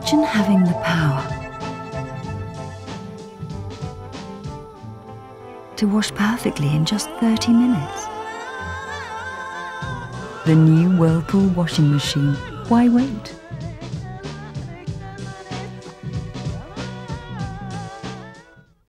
Imagine having the power to wash perfectly in just 30 minutes. The new Whirlpool washing machine. Why wait?